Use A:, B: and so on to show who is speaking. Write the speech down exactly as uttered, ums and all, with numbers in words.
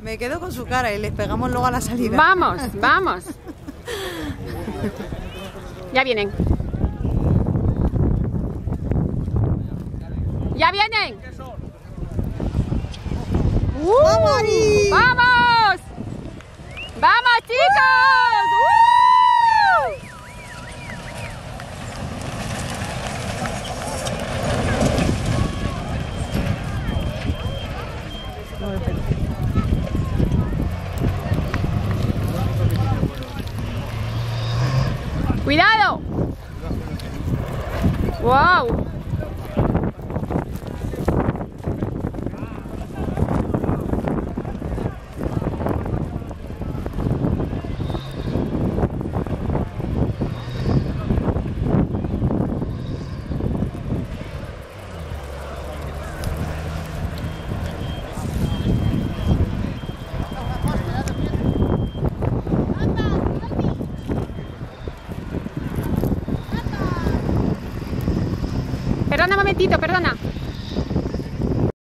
A: Me quedo con su cara y les pegamos luego a la salida.
B: Vamos, vamos. Ya vienen. ¡Ya vienen! ¡Uh!
A: ¡Vamos, Ari!
B: ¡Vamos! ¡Vamos, chicos! ¡Uh! ¡Cuidado! ¡Wow! Perdona un momentito, perdona.